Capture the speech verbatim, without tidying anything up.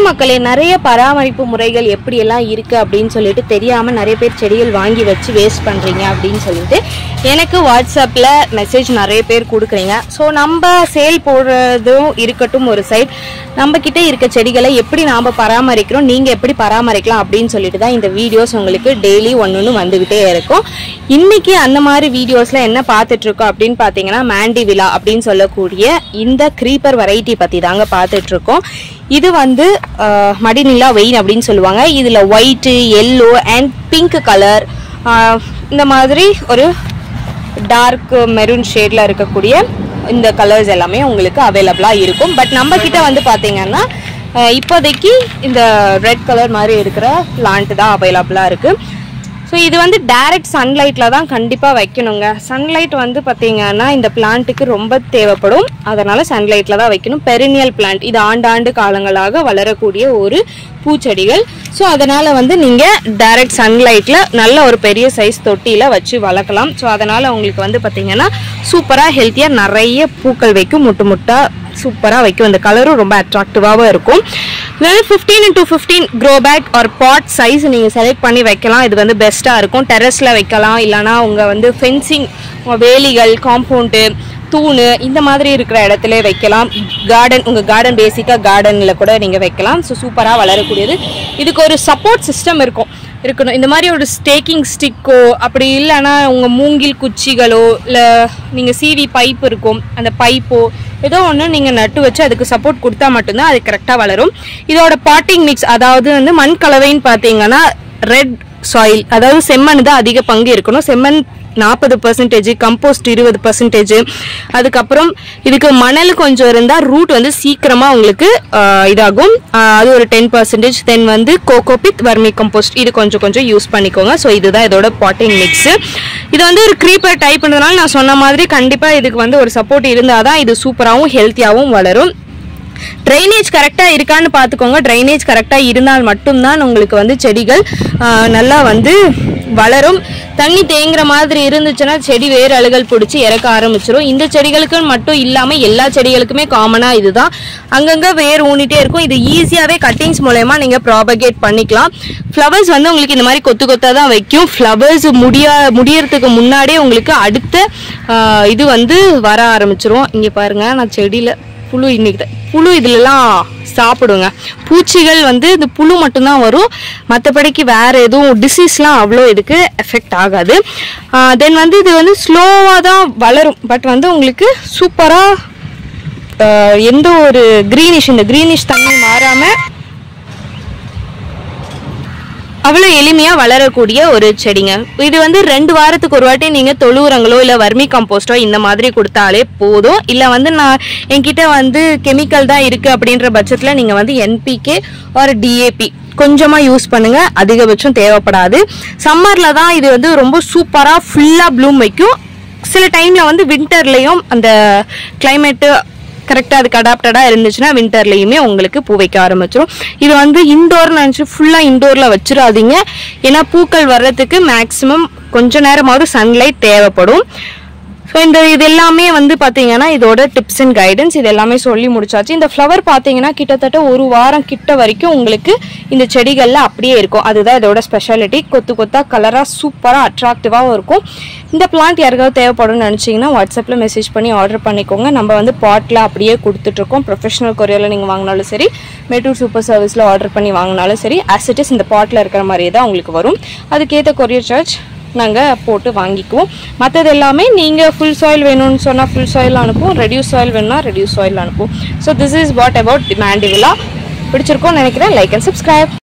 மக்களே, நிறைய பராமரிப்பு முறைகள் எப்படியெல்லாம் இருக்குது அப்படின்னு சொல்லிட்டு தெரியாமல் நிறைய பேர் செடிகள் வாங்கி வச்சு வேஸ்ட் பண்ணுறீங்க அப்படின்னு சொல்லிட்டு எனக்கு வாட்ஸ்அப்பில் மெசேஜ் நிறைய பேர் கொடுக்குறீங்க. ஸோ நம்ம சேல் போடுறதும் இருக்கட்டும் ஒரு சைட், நம்மக்கிட்ட இருக்க செடிகளை எப்படி நாம் பராமரிக்கிறோம், நீங்கள் எப்படி பராமரிக்கலாம் அப்படின்னு சொல்லிட்டு தான் இந்த வீடியோஸ் உங்களுக்கு டெய்லி ஒன்று ஒன்று வந்துக்கிட்டே இருக்கும். இன்றைக்கி அந்த மாதிரி வீடியோஸில் என்ன பார்த்துட்ருக்கோம் அப்படின்னு பார்த்தீங்கன்னா, மாண்டிவிலா அப்படின்னு சொல்லக்கூடிய இந்த க்ரீப்பர் வெரைட்டி பற்றி தாங்க பார்த்துட்ருக்கோம். இது வந்து மடிநிலா வெயின் அப்படின்னு சொல்லுவாங்க. இதில் white, yellow and pink colour, இந்த மாதிரி ஒரு டார்க் மெரூன் ஷேடில் இருக்கக்கூடிய இந்த கலர்ஸ் எல்லாமே உங்களுக்கு அவைலபிளாக இருக்கும். பட் நம்ம கிட்ட வந்து பார்த்தீங்கன்னா இப்போதைக்கு இந்த ரெட் கலர் மாதிரி இருக்கிற பிளான்ட் தான் அவைலபிளாக இருக்குது. ஸோ இது வந்து டைரக்ட் சன்லைட்டில் தான் கண்டிப்பாக வைக்கணுங்க. சன்லைட் வந்து பார்த்தீங்கன்னா இந்த பிளான்ட்டுக்கு ரொம்ப தேவைப்படும், அதனால் சன்லைட்டில் தான் வைக்கணும். பெரினியல் பிளான்ட், இது ஆண்டாண்டு காலங்களாக வளரக்கூடிய ஒரு பூச்செடிகள். ஸோ அதனால் வந்து நீங்கள் டைரக்ட் சன்லைட்டில் நல்ல ஒரு பெரிய சைஸ் தொட்டியில் வச்சு வளர்க்கலாம். ஸோ அதனால் உங்களுக்கு வந்து பார்த்தீங்கன்னா சூப்பராக ஹெல்த்தியாக நிறைய பூக்கள் வைக்கும், முட்டு முட்டாக சூப்பராக வைக்கும். இந்த கலரும் ரொம்ப அட்ராக்டிவாகவும் இருக்கும். இது வந்து fifteen into fifteen grow bag or pot size நீங்கள் செலக்ட் பண்ணி வைக்கலாம். இது வந்து பெஸ்ட்டாக இருக்கும். டெரஸில் வைக்கலாம், இல்லைனா உங்கள் வந்து ஃபென்சிங், வேலிகள், காம்பவுண்டு, தூணு இந்த மாதிரி இருக்கிற இடத்துல வைக்கலாம். கார்டன், உங்கள் கார்டன் பேசிக்காக கார்டனில் கூட நீங்கள் வைக்கலாம். ஸோ சூப்பராக வளரக்கூடியது. இதுக்கு ஒரு சப்போர்ட் சிஸ்டம் இருக்கும் இருக்கணும். இந்த மாதிரி ஒரு ஸ்டேக்கிங் ஸ்டிக்கோ அப்படி இல்லைன்னா உங்கள் மூங்கில் குச்சிகளோ இல்லை நீங்கள் சிவி பைப் இருக்கும், அந்த பைப்போ ஏதோ ஒன்று நீங்கள் நட்டு வச்சு அதுக்கு சப்போர்ட் கொடுத்தா மட்டும்தான் அது கரெக்டாக வளரும். இதோட பாட்டிங் மிக்ஸ், அதாவது வந்து மண் கலவைன்னு பார்த்தீங்கன்னா ரெட் சாயில், அதாவது செம்மண் தான் அதிக பங்கு இருக்கணும். செம்மண் நாற்பது பர்சன்டேஜ், கம்போஸ்ட் இருபது பர்சன்டேஜ். அதுக்கப்புறம் இதுக்கு மணல் கொஞ்சம் இருந்தால் ரூட் வந்து சீக்கிரமாக உங்களுக்கு இதாகும், அது ஒரு டென் பர்சன்டேஜ். தென் வந்து கோகோபித், வர்மி கம்போஸ்ட் இது கொஞ்சம் கொஞ்சம் யூஸ் பண்ணிக்கோங்க. ஸோ இதுதான் இதோட பாட்டிங் மிக்ஸு. இது வந்து ஒரு க்ரீப்பர் டைப்ன்றதுனால நான் சொன்ன மாதிரி கண்டிப்பாக இதுக்கு வந்து ஒரு சப்போர்ட் இருந்தால் தான் இது சூப்பராகவும் ஹெல்த்தியாகவும் வளரும். ட்ரைனேஜ் கரெக்டாக இருக்கான்னு பார்த்துக்கோங்க. ட்ரைனேஜ் கரெக்டாக இருந்தால் மட்டும்தான் உங்களுக்கு வந்து செடிகள் நல்லா வந்து வளரும். தண்ணி தேங்குற மாதிரி இருந்துச்சுன்னா செடி வேறு அழுகல் பிடிச்சி இறக்க ஆரம்பிச்சிடும். இந்த செடிகளுக்கு மட்டும் இல்லாமல் எல்லா செடிகளுக்குமே காமனாக இதுதான். அங்கங்கே வேர் ஊனிட்டே இருக்கும். இது ஈஸியாகவே கட்டிங்ஸ் மூலயமா நீங்கள் ப்ராபகேட் பண்ணிக்கலாம். ஃப்ளவர்ஸ் வந்து உங்களுக்கு இந்த மாதிரி கொத்து கொத்தாக தான் வைக்கும். ஃப்ளவர்ஸ் முடியா முடியறதுக்கு முன்னாடியே உங்களுக்கு அடுத்த இது வந்து வர ஆரம்பிச்சிரும். இங்கே பாருங்கள், நான் செடியில் புழு இன்னைக்கு புழு இதுலலாம் சாப்பிடுங்க. பூச்சிகள் வந்து இந்த புழு மட்டும்தான் வரும், மற்றபடிக்கு வேறு எதுவும் டிசீஸ்லாம் அவ்வளோ இதுக்கு எஃபெக்ட் ஆகாது. தென் வந்து இது வந்து ஸ்லோவாக தான் வளரும், பட் வந்து உங்களுக்கு சூப்பராக எந்த ஒரு க்ரீனிஷ், இந்த க்ரீனிஷ் தண்ணி மாறாமல் அவ்வளோ எளிமையாக வளரக்கூடிய ஒரு செடிங்க. இது வந்து ரெண்டு வாரத்துக்கு ஒரு வாட்டி நீங்கள் தொழு உரங்களோ இல்லை வர்மி கம்போஸ்டோ இந்த மாதிரி கொடுத்தாலே போதும். இல்லை வந்து நான் என்கிட்ட வந்து கெமிக்கல் தான் இருக்குது அப்படின்ற பட்சத்தில் நீங்கள் வந்து என்பிகே ஒரு டிஏபி கொஞ்சமாக யூஸ் பண்ணுங்கள், அதிகபட்சம் தேவைப்படாது. சம்மரில் தான் இது வந்து ரொம்ப சூப்பராக ஃபுல்லாக ப்ளூம் வைக்கும். சில டைமில் வந்து வின்டர்லேயும் அந்த கிளைமேட்டு கரெக்டாக அதுக்கு அடாப்டடாக இருந்துச்சுன்னா வின்டர்லேயுமே உங்களுக்கு பூ வைக்க ஆரம்பிச்சிடும். இது வந்து இன்டோர்னு நினச்சி ஃபுல்லாக இன்டோரில் வச்சிடாதீங்க. ஏன்னா பூக்கள் வர்றதுக்கு மேக்ஸிமம் கொஞ்ச நேரமாவது சன்லைட் தேவைப்படும். ஸோ இந்த இது எல்லாமே வந்து பார்த்தீங்கன்னா இதோட டிப்ஸ் அண்ட் கைடன்ஸ் இது எல்லாமே சொல்லி முடிச்சாச்சு. இந்த ஃப்ளவர் பார்த்தீங்கன்னா கிட்டத்தட்ட ஒரு வாரம் கிட்ட வரைக்கும் உங்களுக்கு இந்த செடிகளில் அப்படியே இருக்கும். அதுதான் இதோட ஸ்பெஷாலிட்டி. கொத்து கொத்தா கலராக சூப்பராக அட்ராக்டிவாகவும் இருக்கும். இந்த பிளான்ட் யாருக்காவது தேவைப்படும்னு நினச்சிங்கன்னா வாட்ஸ்அப்பில் மெசேஜ் பண்ணி ஆர்டர் பண்ணிக்கோங்க. நம்ம வந்து பாட்டில் அப்படியே கொடுத்துட்ருக்கோம். ப்ரொஃபஷனல் கொரியரில் நீங்கள் வாங்கினாலும் சரி, மேட்டூர் சூப்பர் சர்வீஸில் ஆர்டர் பண்ணி வாங்கினாலும் சரி, ஆஸ் இட் இஸ் இந்த பாட்டில் இருக்கிற மாதிரியே தான் உங்களுக்கு வரும். அதுக்கேற்ற கொரியர் சார்ஜ் நாங்கள் போட்டு வாங்கிக்குவோம். மற்றது எல்லாமே நீங்கள் ஃபுல் சாயில் வேணும்னு சொன்னால் ஃபுல் சாயில் அனுப்புவோம், ரெடியூஸ் சாயில் வேணும்னா ரெடியூஸ் சாயில் அனுப்புவோம். So this is what about the mandevilla. பிடிச்சிருக்கோன்னு நினைக்கிறேன். Like and subscribe.